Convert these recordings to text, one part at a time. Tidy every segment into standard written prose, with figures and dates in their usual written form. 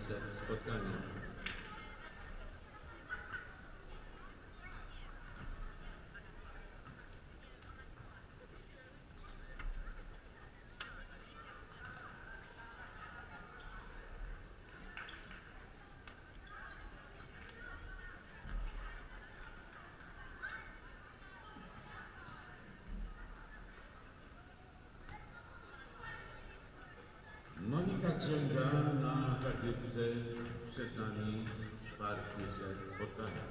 przed spotkaniem. Monika Drzęga na zagrywce, przed nami czwarty set spotkania.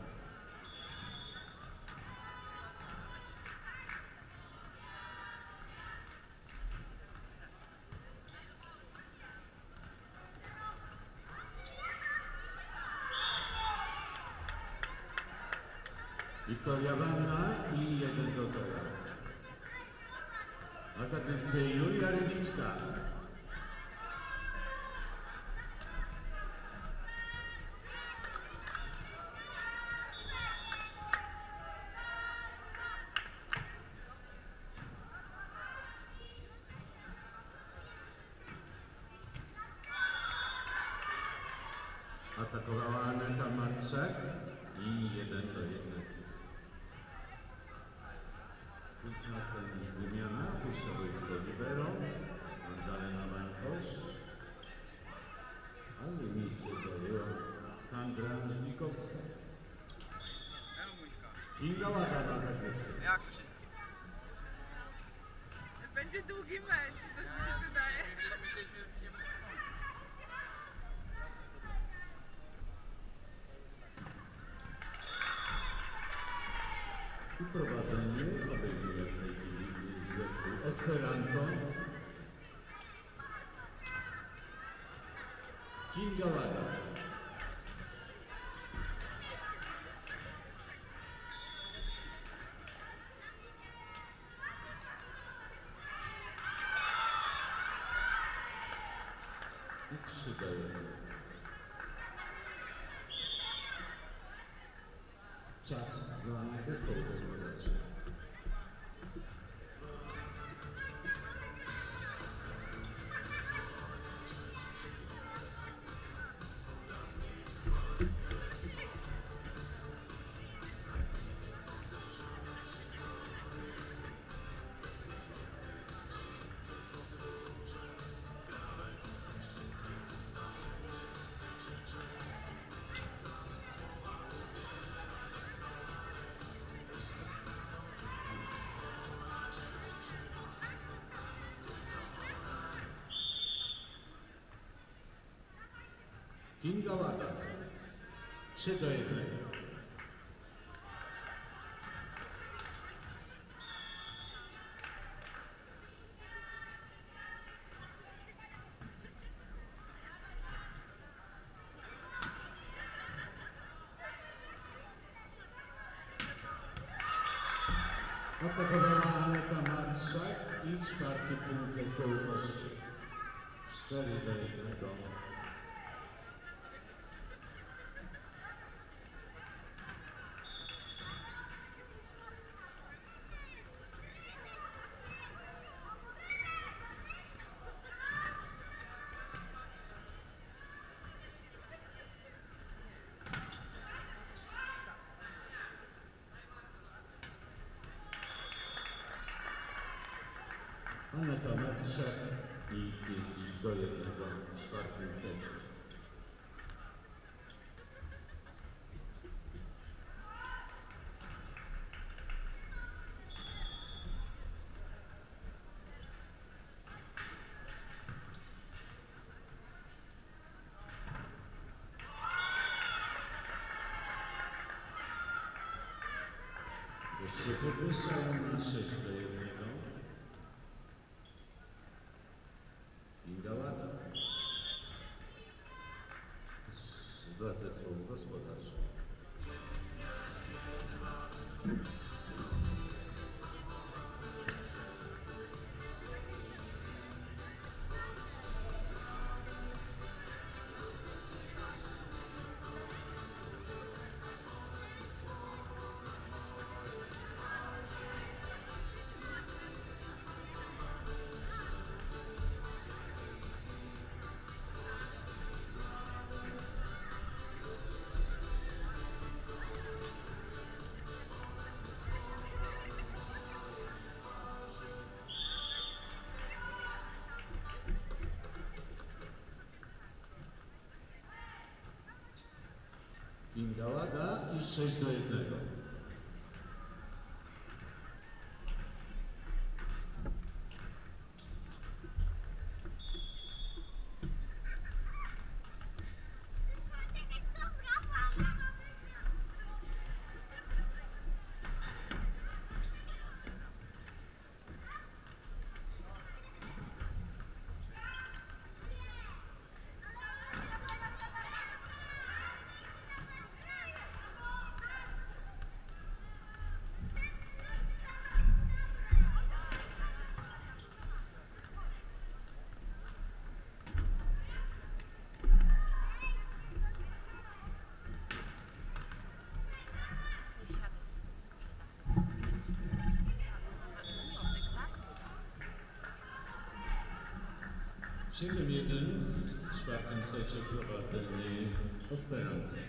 Wiktoria Wanna i 1-0. Na zagrywce Julia Rybicka. Atakowała Aneta Marczak i 1-1. Tymczasem wymiana, puszcza wojsko libero, Magdalena Mańkosz, ale miejsce zajęła Sandra Żnikowska. Kinga Łada na zagrywce. Jak to się... Będzie długi mecz, coś mi się wydaje. I prowadzenie obejmuje w tej chwili zespół Esperanto. Kinga Łada. I 3-1. Czas dla zespołu gospodarczego. Kinga Łada. 3-1. Atakowała Aneta Marszak i czwarty punkt zespołu Kości. 4-1. Aneta Marszak i 5-1 w czwartym secie. Jeszcze podwyższają na 6-1. Kinga Łada dla zespołu gospodarczego. 6-1. Siedem jeden w czwartym secie prowadzenie Esperanty.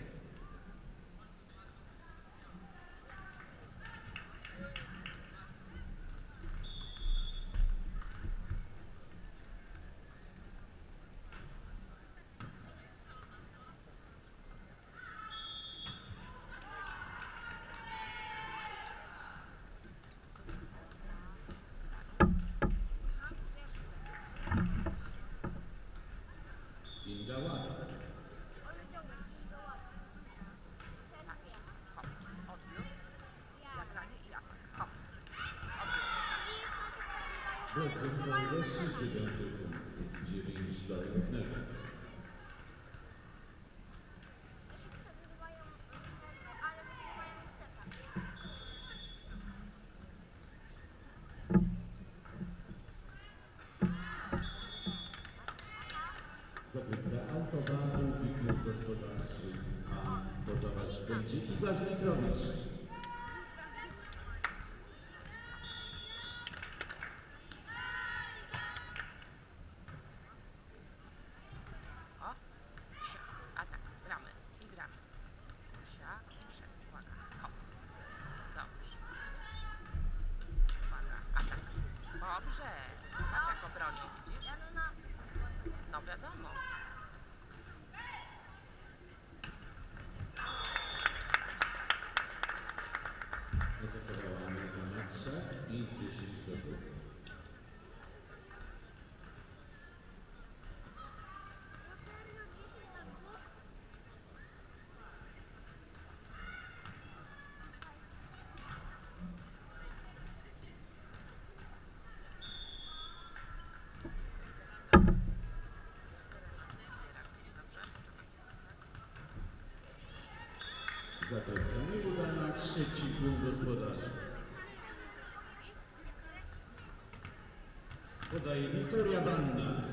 Bezwzględności 9 punktów, 9-1. Zabywca autobanu i klub gospodarczy, a podawać będzie Igor Zmitrowicz. Zakończenie uda na trzeci punkt gospodarczy. Podaje Wiktoria Banna.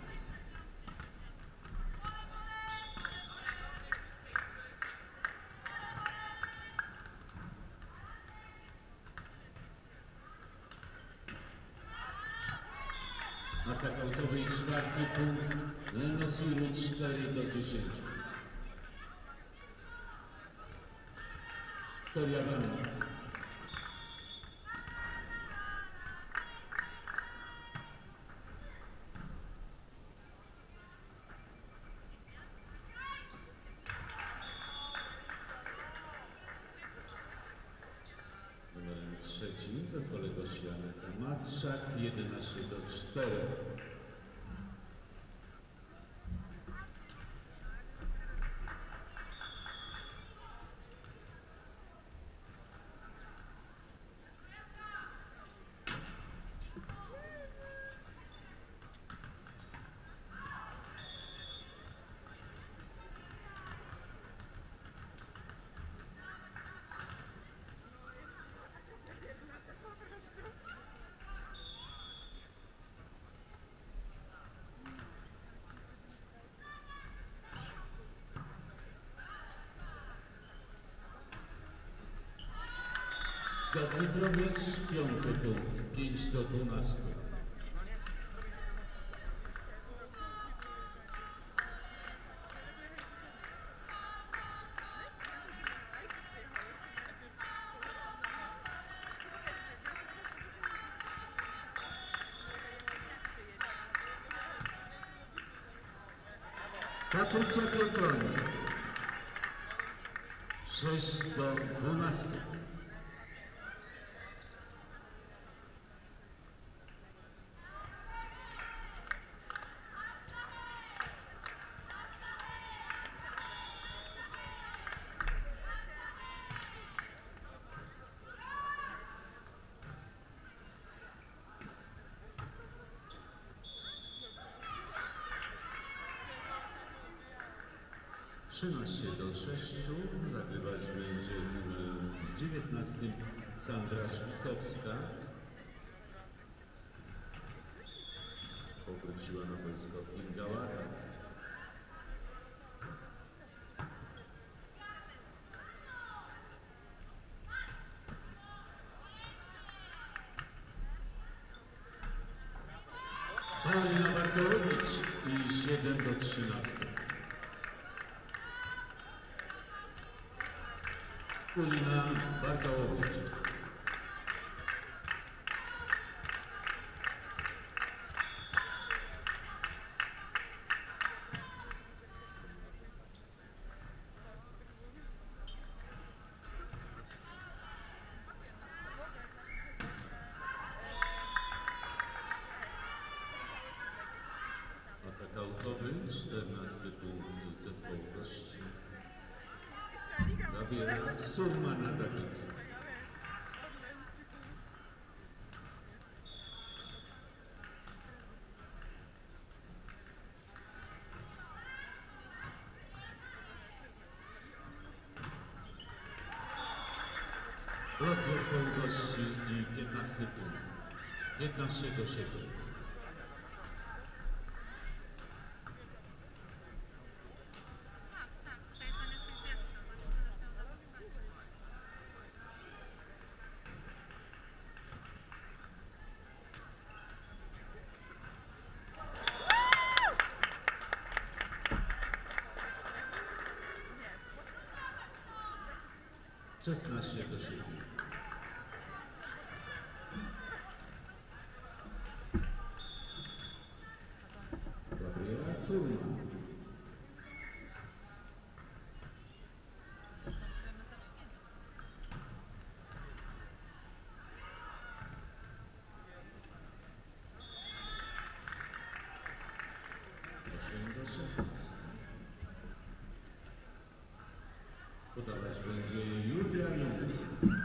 Atak autowy i czwarty punkt. Lenosiru 4-10. Wiktoria Banna. Numerem trzecim w zespole Gościanek Matczak 11-4. Zmitrowicz, piąty punkt, 5-12. Patrycja Piotroń, 6-12. Trzynaście do 6 zagrywać będzie numer 19 Sandra Szpikowska. Powróciła na boisko Kinga Lara. Paulina Bartolowicz i 7 do 13. Paulina Bartolowicz. Atak autowy, 14 punkt zespołu gości. Zabiera suma na zabicie. Lot zespołu gości i 15 punkt. 15 do 7. Szesnaście do 7. Gabriela Sulma. Podawać będzie Julia Jung.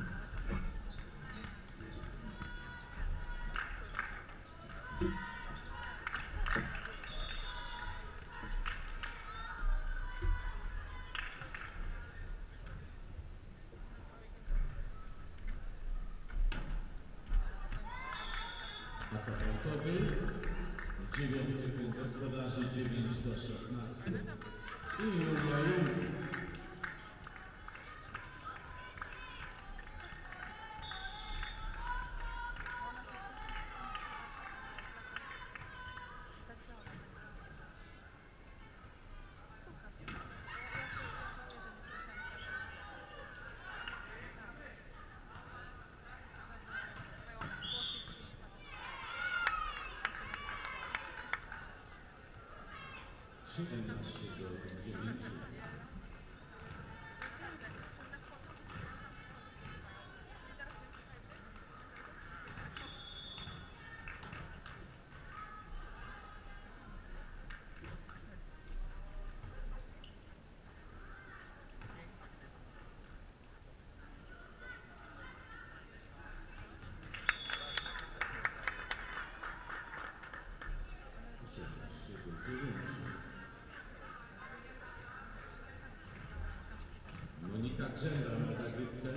Atak autowy. 9 punkt gospodarzy, 9 do 16. I Julia Jung. Siedemnaście do 9. Monika Grzęda na zagrywce.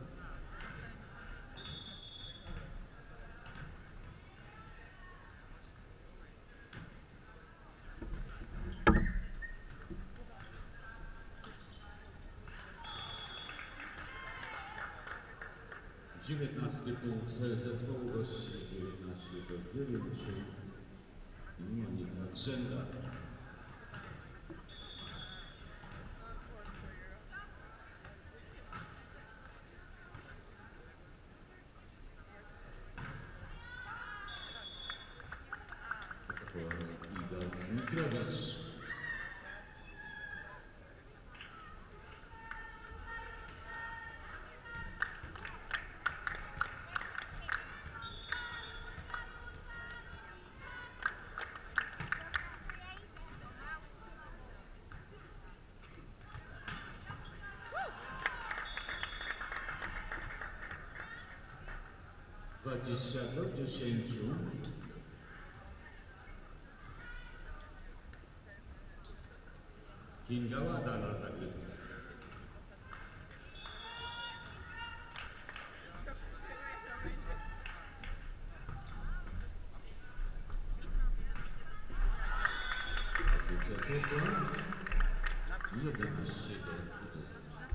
Dziewiętnasty punkt zespołu gości, 19 do 9. Monika Grzęda. Ida Zmitrowicz. 20-10. Kinga Łada na zagrywce. Zagrywce 11-20.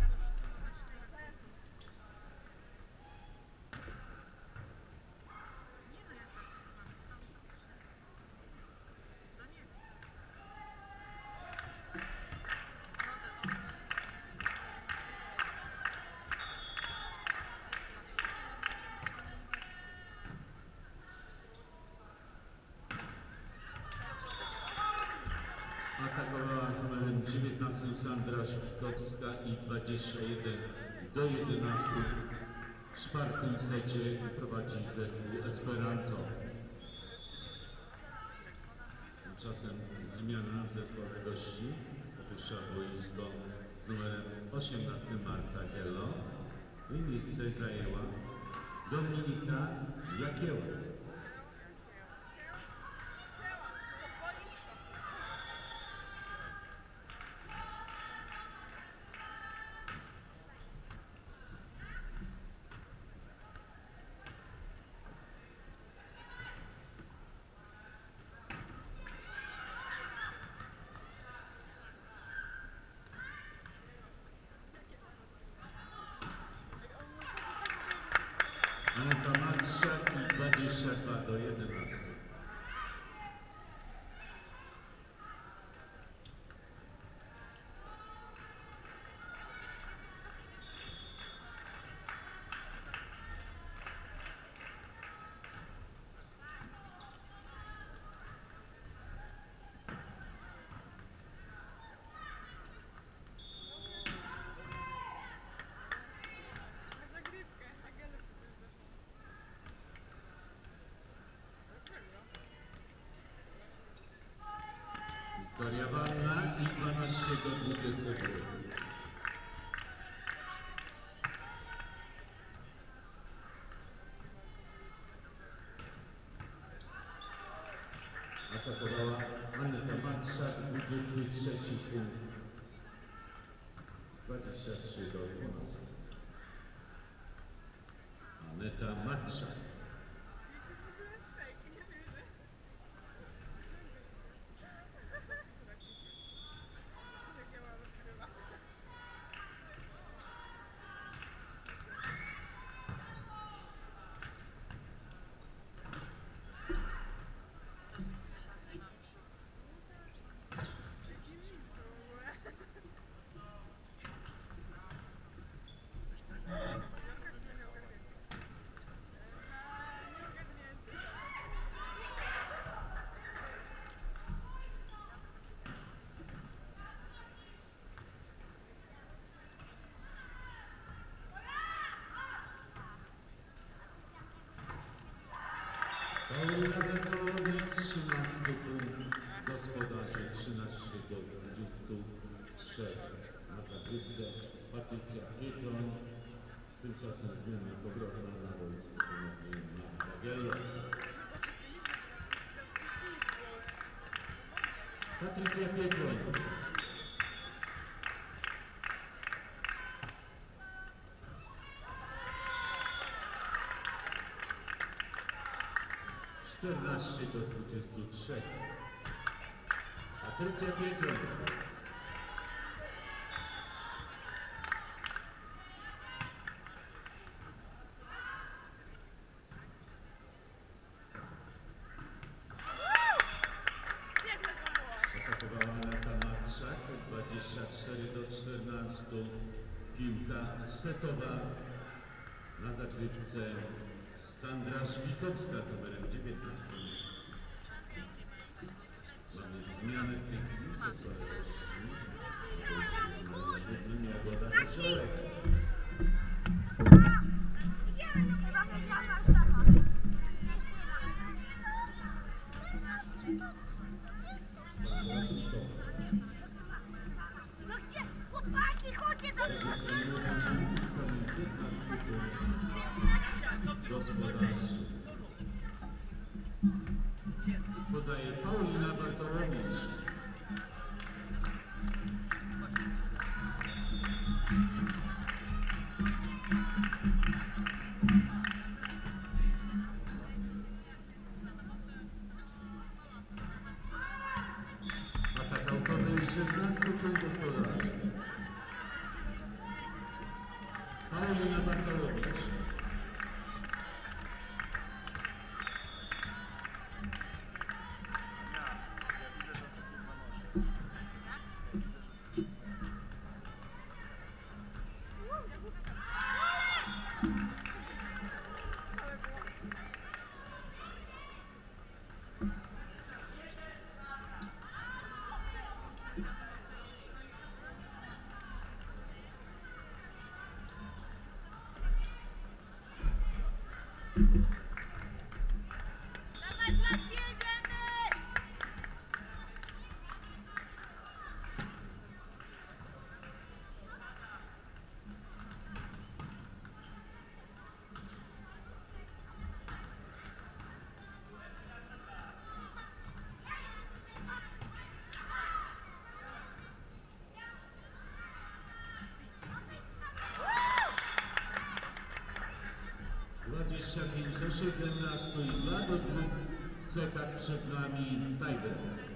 Atakowała z numerem 19 Sandra Szpikowska i 21-11. W czwartym secie prowadzi zespół Esperanto. Tymczasem zmiana zespołu gości opuszcza boisko z numerem 18 Marta Gello i miejsce zajęła Dominika Jakieła. Aneta Matszak i 22-11. Wiktoria Wanna i 12-20. Atakowała Aneta Matszak, 23 punkt. 23-12. Aneta Matszak. Paulina Bertolowicz, 13 punkt, gospodarze 13-23. Na zagrywce Patrycja Pietron, tymczasem zmiana powrotna na boisku ponownie Marta Gello. Patrycja Pietron. Do 23. Patrycja Pietron. Atakowała Aneta Matszak, 24-14. Piłka setowa na zagrywce Sandra Szpikowska z numerem 19. Mamy zmiany w tej chwili, Jagoda Wieczorek. No gdzie? Chłopaki, chodźcie do Gospodarz Podaje Paulina Bartołowicz. Atak autowy 16 punktów podaży. Paulina Bartołowicz. Dawaj, Flaski, jedziemy! Dwadzieścia 25 do 17 i 2 do 2 w setach przed nami Tajber.